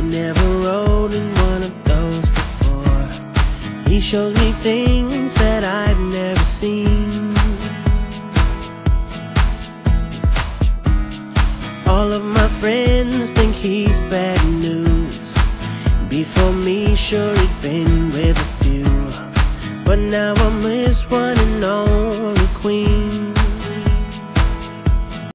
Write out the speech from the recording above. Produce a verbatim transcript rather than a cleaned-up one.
never rode in one of those before. He shows me things that I've never seen. All of my friends think he's bad news. Before me, sure he'd been with a few, but now